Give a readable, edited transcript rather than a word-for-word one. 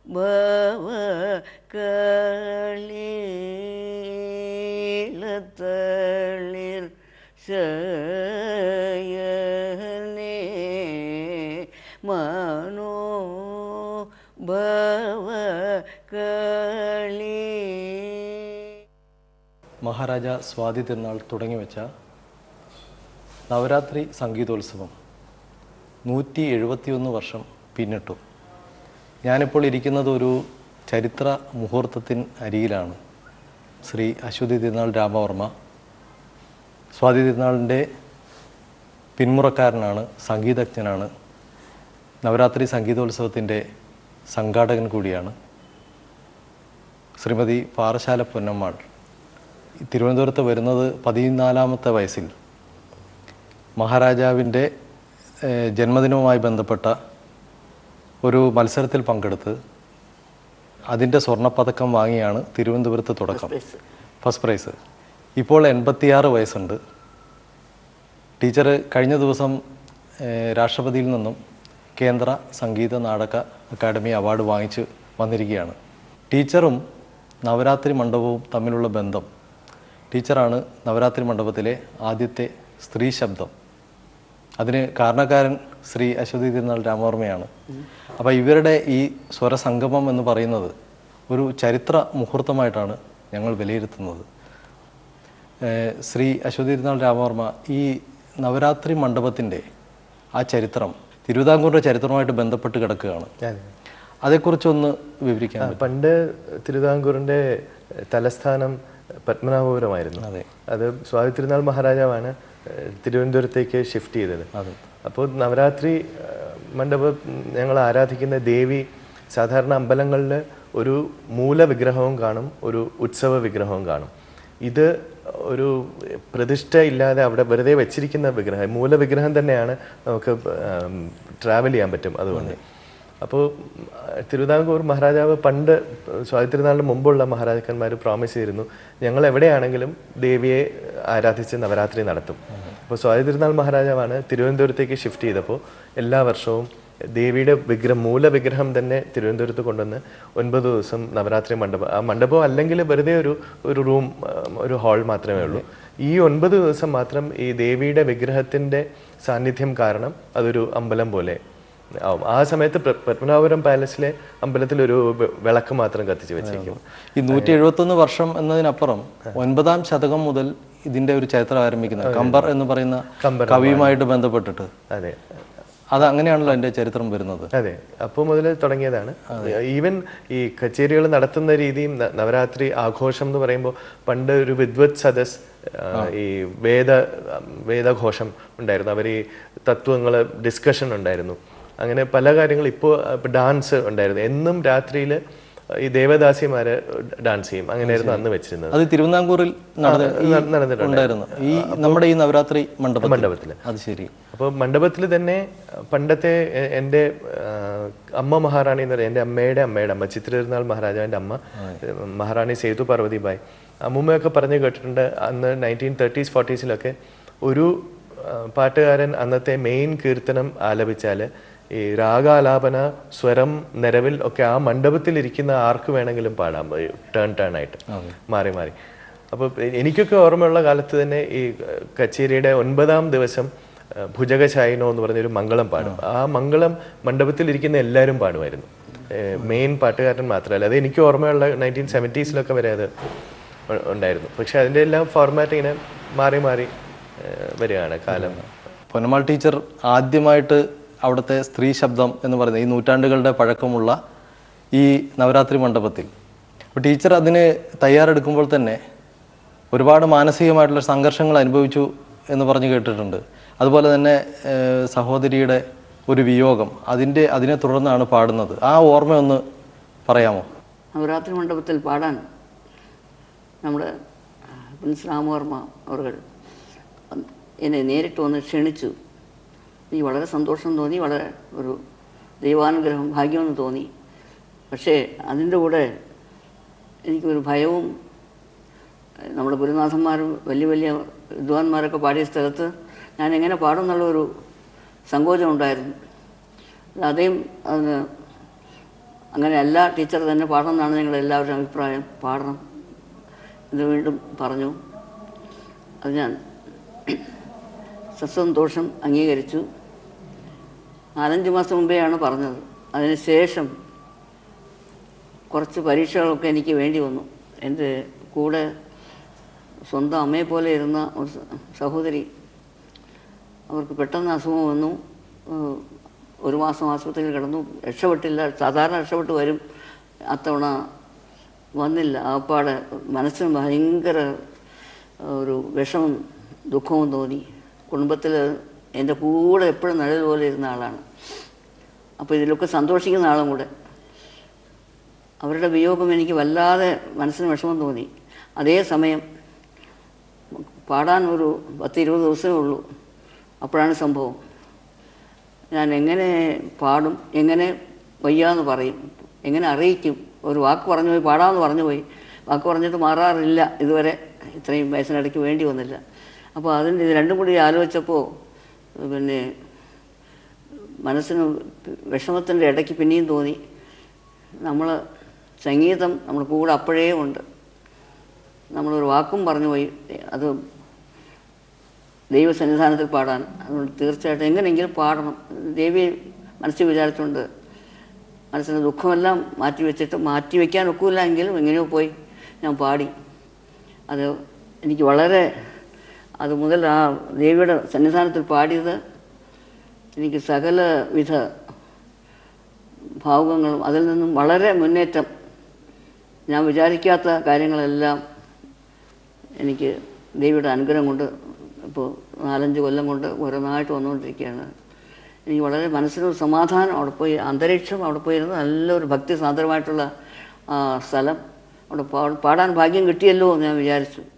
ഭവ കളീലത്തളിർ ശയനേ മനോഭവ കളീ. മഹാരാജ സ്വാതി തിരുനാൾ തുടങ്ങിവെച്ച നവരാത്രി സംഗീതോത്സവം 171 വർഷം പിന്നിട്ടു. ഞാനിപ്പോൾ ഇരിക്കുന്നത് ഒരു ചരിത്ര മുഹൂർത്തത്തിന് അരികിലാണ്. ശ്രീ അശ്വതി തിരുനാൾ രാമവർമ്മ സ്വാതി തിരുനാളിൻ്റെ പിന്മുറക്കാരനാണ്, സംഗീതജ്ഞനാണ്, നവരാത്രി സംഗീതോത്സവത്തിൻ്റെ സംഘാടകൻ കൂടിയാണ്. ശ്രീമതി പാറശാല പൊന്നമ്മാൾ തിരുവനന്തപുരത്ത് വരുന്നത് 14ാമത്തെ വയസ്സിൽ മഹാരാജാവിൻ്റെ ജന്മദിനവുമായി ബന്ധപ്പെട്ട ഒരു മത്സരത്തിൽ പങ്കെടുത്ത് അതിൻ്റെ സ്വർണ്ണപ്പതക്കം വാങ്ങിയാണ് തിരുവനന്തപുരത്ത് തുടക്കം, ഫസ്റ്റ് പ്രൈസ്. ഇപ്പോൾ 86 വയസ്സുണ്ട്. ടീച്ചർ കഴിഞ്ഞ ദിവസം രാഷ്ട്രപതിയിൽ നിന്നും കേന്ദ്ര സംഗീത നാടക അക്കാദമി അവാർഡ് വാങ്ങിച്ച് വന്നിരിക്കുകയാണ്. ടീച്ചറും നവരാത്രി മണ്ഡപവും തമ്മിലുള്ള ബന്ധം, ടീച്ചറാണ് നവരാത്രി മണ്ഡപത്തിലെ ആദ്യത്തെ സ്ത്രീ ശബ്ദം. അതിന് കാരണക്കാരൻ ശ്രീ അശ്വതി തിരുനാൾ രാമവർമ്മയാണ്. അപ്പോൾ ഇവരുടെ ഈ സ്വരസംഗമം എന്ന് പറയുന്നത് ഒരു ചരിത്ര മുഹൂർത്തമായിട്ടാണ് ഞങ്ങൾ വിലയിരുത്തുന്നത്. ശ്രീ അശ്വതി തിരുനാൾ രാമവർമ്മ, ഈ നവരാത്രി മണ്ഡപത്തിൻ്റെ ആ ചരിത്രം തിരുവിതാംകൂറിൻ്റെ ചരിത്രവുമായിട്ട് ബന്ധപ്പെട്ട് കിടക്കുകയാണ്. അതേക്കുറിച്ചൊന്ന് വിവരിക്കാൻ. പണ്ട് തിരുവിതാംകൂറിൻ്റെ തലസ്ഥാനം പത്മനാഭപുരമായിരുന്നു. അത് സ്വാതി തിരുനാൾ മഹാരാജാവാണ് തിരുവനന്തപുരത്തേക്ക് ഷിഫ്റ്റ് ചെയ്തത്. അപ്പോൾ നവരാത്രി മണ്ഡപം ഞങ്ങൾ ആരാധിക്കുന്ന ദേവി സാധാരണ അമ്പലങ്ങളിൽ ഒരു മൂലവിഗ്രഹവും കാണും, ഒരു ഉത്സവ വിഗ്രഹവും കാണും. ഇത് ഒരു പ്രതിഷ്ഠ ഇല്ലാതെ അവിടെ വെറുതെ വെച്ചിരിക്കുന്ന വിഗ്രഹം, മൂലവിഗ്രഹം തന്നെയാണ്, നമുക്ക് ട്രാവൽ ചെയ്യാൻ പറ്റും. അതുകൊണ്ട് അപ്പോൾ തിരുവിതാംകൂർ മഹാരാജാവ് പണ്ട് സ്വാതി തിരുനാളിന് മുമ്പുള്ള മഹാരാജാക്കന്മാർ പ്രോമിസ് ചെയ്തിരുന്നു, ഞങ്ങൾ എവിടെയാണെങ്കിലും ദേവിയെ ആരാധിച്ച് നവരാത്രി നടത്തും. അപ്പോൾ സ്വാതി തിരുനാൾ മഹാരാജാവാണ് തിരുവനന്തപുരത്തേക്ക് ഷിഫ്റ്റ് ചെയ്തപ്പോൾ എല്ലാ വർഷവും ദേവിയുടെ മൂലവിഗ്രഹം തന്നെ തിരുവനന്തപുരത്ത് കൊണ്ടുവന്ന് 9 ദിവസം നവരാത്രി മണ്ഡപം, ആ മണ്ഡപം അല്ലെങ്കിൽ വെറുതെ ഒരു റൂം, ഒരു ഹാൾ മാത്രമേ ഉള്ളൂ. ഈ 9 ദിവസം മാത്രം ഈ ദേവിയുടെ വിഗ്രഹത്തിൻ്റെ സാന്നിധ്യം കാരണം അതൊരു അമ്പലം പോലെ ആവും. ആ സമയത്ത് പത്മനാഭപുരം പാലസിലെ അമ്പലത്തിൽ ഒരു വിളക്ക് മാത്രം കത്തിച്ച് വെച്ചിരിക്കും. ഈ 171 വർഷം എന്നതിനപ്പുറം 9ാം ശതകം മുതൽ ഇതിന്റെ ഒരു ചരിത്രം ആരംഭിക്കുന്നത് കമ്പർ എന്ന് പറയുന്ന കവിയുമായിട്ട് ബന്ധപ്പെട്ടിട്ട്. അതെ, അത് അങ്ങനെയാണല്ലോ അതിന്റെ ചരിത്രം വരുന്നത്. അതെ, അപ്പോൾ മുതൽ തുടങ്ങിയതാണ്. ഈവൻ ഈ കച്ചേരികൾ നടത്തുന്ന രീതിയും നവരാത്രി ആഘോഷം എന്ന് പറയുമ്പോൾ പണ്ട് ഒരു വിദ്വത് സദസ്, ഈ വേദഘോഷം ഉണ്ടായിരുന്നു, അവർ ഈ തത്വങ്ങൾ ഡിസ്കഷൻ ഉണ്ടായിരുന്നു, അങ്ങനെ പല കാര്യങ്ങൾ. ഇപ്പോൾ ഡാൻസ് ഉണ്ടായിരുന്നു, എന്നും രാത്രിയിൽ ഈ ദേവദാസിമാര് ഡാൻസ് ചെയ്യും, അങ്ങനെയായിരുന്നു അന്ന് വെച്ചിരുന്നത്. അത് തിരുവിതാംകൂറിൽ നടന്നിട്ടുണ്ടായിരുന്നു ഈ നമ്മുടെ ഈ നവരാത്രി മണ്ഡപത്തിൽ. അത് ശരി. അപ്പോൾ മണ്ഡപത്തിൽ തന്നെ പണ്ടത്തെ എൻ്റെ അമ്മ മഹാറാണി എന്ന് പറയുന്നത്, എൻ്റെ അമ്മയുടെ അമ്മ ചിത്ര തിരുനാൾ മഹാരാജാവിൻ്റെ അമ്മ മഹാറാണി സേതു പാർവതിബായി, അമ്മൂമ്മയൊക്കെ പറഞ്ഞു കേട്ടിട്ടുണ്ട്. അന്ന് 1930s 40s ഒരു പാട്ടുകാരൻ അന്നത്തെ മെയിൻ കീർത്തനം ആലപിച്ചാൽ ഈ രാഗാലാപന, സ്വരം, നിരവിൽ ഒക്കെ ആ മണ്ഡപത്തിലിരിക്കുന്ന ആർക്ക് വേണമെങ്കിലും പാടാം, ടേൺ ആയിട്ട് മാറി മാറി. അപ്പോൾ എനിക്കൊക്കെ ഓർമ്മയുള്ള കാലത്ത് തന്നെ ഈ കച്ചേരിയുടെ 9ാം ദിവസം ഭുജഗശായിനോ എന്ന് പറഞ്ഞൊരു മംഗളം പാടും. ആ മംഗളം മണ്ഡപത്തിലിരിക്കുന്ന എല്ലാവരും പാടുമായിരുന്നു, മെയിൻ പാട്ടുകാരൻ മാത്രമല്ല. അത് എനിക്ക് ഓർമ്മയുള്ള 1970s വരെ അത് ഉണ്ടായിരുന്നു. പക്ഷെ അതിൻ്റെ എല്ലാം ഫോർമാറ്റ് ഇങ്ങനെ മാറി മാറി വരികയാണ് കാലം. പൊന്നമ്മാൾ ടീച്ചർ ആദ്യമായിട്ട് അവിടുത്തെ സ്ത്രീ ശബ്ദം എന്ന് പറയുന്നത് ഈ നൂറ്റാണ്ടുകളുടെ പഴക്കമുള്ള ഈ നവരാത്രി മണ്ഡപത്തിൽ, അപ്പോൾ ടീച്ചർ അതിന് തയ്യാറെടുക്കുമ്പോൾ തന്നെ ഒരുപാട് മാനസികമായിട്ടുള്ള സംഘർഷങ്ങൾ അനുഭവിച്ചു എന്ന് പറഞ്ഞ് കേട്ടിട്ടുണ്ട്. അതുപോലെ തന്നെ സഹോദരിയുടെ ഒരു വിയോഗം, അതിനെ തുടർന്നാണ് പാടുന്നത്. ആ ഓർമ്മയൊന്ന് പറയാമോ? നവരാത്രി മണ്ഡപത്തിൽ പാടാൻ നമ്മുടെ പ്രിൻസ് രാമവർമ്മ അവർ എന്നെ നേരിട്ട് വന്ന് ക്ഷണിച്ചു. എനിക്ക് വളരെ സന്തോഷം തോന്നി, വളരെ ഒരു ദൈവാനുഗ്രഹം, ഭാഗ്യമെന്ന് തോന്നി. പക്ഷേ അതിൻ്റെ കൂടെ എനിക്കൊരു ഭയവും, നമ്മുടെ ഗുരുനാഥന്മാരും വലിയ വലിയ വിദ്വാൻമാരൊക്കെ പാടിയ സ്ഥലത്ത് ഞാൻ എങ്ങനെ പാടും എന്നുള്ളൊരു സങ്കോചം ഉണ്ടായിരുന്നു. അങ്ങനെയല്ല, ടീച്ചർ തന്നെ പാടണം എന്നാണ് ഞങ്ങളെല്ലാവരുടെയും അഭിപ്രായം. പാടണം എന്ന് വീണ്ടും പറഞ്ഞു. അത് ഞാൻ സസന്തോഷം അംഗീകരിച്ചു. 4-5 മാസം മുമ്പെയാണ് പറഞ്ഞത്. അതിനുശേഷം കുറച്ച് പരീക്ഷകളൊക്കെ എനിക്ക് വേണ്ടി വന്നു. എൻ്റെ കൂടെ സ്വന്തം അമ്മയെ പോലെ ഇരുന്ന ഒരു സഹോദരി, അവർക്ക് പെട്ടെന്ന് അസുഖം വന്നു. 1 മാസം ആശുപത്രിയിൽ കിടന്നു. രക്ഷപ്പെട്ടില്ല. സാധാരണ രക്ഷപ്പെട്ട് വരും, അത്തവണ വന്നില്ല. ആപ്പാടെ മനസ്സിന് ഭയങ്കര ഒരു വിഷമം ദുഃഖവും തോന്നി. കുടുംബത്തിൽ എൻ്റെ കൂടെ എപ്പോഴും നിഴൽ പോലെ ഇരുന്ന ആളാണ്. അപ്പോൾ ഇതിലൊക്കെ സന്തോഷിക്കുന്ന ആളും കൂടെ. അവരുടെ വിയോഗം എനിക്ക് വല്ലാതെ മനസ്സിന് വിഷമം തോന്നി. അതേസമയം പാടാൻ ഒരു 10-20 ദിവസമേ ഉള്ളൂ. അപ്പോഴാണ് സംഭവം. ഞാൻ എങ്ങനെ പാടും, എങ്ങനെ വയ്യാന്ന് പറയും, എങ്ങനെ അറിയിക്കും? ഒരു വാക്ക് പറഞ്ഞു പോയി, പാടാമെന്ന് പറഞ്ഞു പോയി. വാക്ക് പറഞ്ഞിട്ട് മാറാറില്ല ഇതുവരെ. ഇത്രയും വയസ്സിനിടയ്ക്ക് വേണ്ടി വന്നില്ല. അപ്പോൾ അതിൻ്റെ ഇത് രണ്ടും കൂടി ആലോചിച്ചപ്പോൾ പിന്നെ മനസ്സിന് വിഷമത്തിൻ്റെ ഇടയ്ക്ക് പിന്നെയും തോന്നി, നമ്മൾ സംഗീതം നമ്മൾ കൂടെ അപ്പോഴേ ഉണ്ട്. നമ്മളൊരു വാക്കും പറഞ്ഞു പോയി, അത് ദൈവസന്നിധാനത്തിൽ പാടാൻ. അതുകൊണ്ട് തീർച്ചയായിട്ടും എങ്ങനെയെങ്കിലും പാടണം. ദേവിയെ മനസ്സിൽ വിചാരിച്ചുകൊണ്ട് മനസ്സിൻ്റെ ദുഃഖമെല്ലാം മാറ്റിവെക്കാൻ ഒക്കില്ല എങ്കിലും എങ്ങനെയോ പോയി ഞാൻ പാടി. അത് എനിക്ക് വളരെ, അത് മുതൽ ആ ദേവിയുടെ സന്നിധാനത്തിൽ പാടിയത് എനിക്ക് സകലവിധ ഭാവുകങ്ങളും അതിൽ നിന്നും വളരെ മുന്നേറ്റം, ഞാൻ വിചാരിക്കാത്ത കാര്യങ്ങളെല്ലാം എനിക്ക് ദേവിയുടെ അനുഗ്രഹം കൊണ്ട് ഇപ്പോൾ 4-5 കൊല്ലം കൊണ്ട് ഓരോന്നായിട്ട് വന്നുകൊണ്ടിരിക്കുകയാണ്. എനിക്ക് വളരെ മനസ്സിനൊരു സമാധാനം. അവിടെ പോയി അന്തരീക്ഷം, അവിടെ പോയിരുന്ന് നല്ലൊരു ഭക്തി സാന്ദ്രമായിട്ടുള്ള സ്ഥലം, അവിടെ പാടാൻ ഭാഗ്യം കിട്ടിയല്ലോ എന്ന് ഞാൻ വിചാരിച്ചു.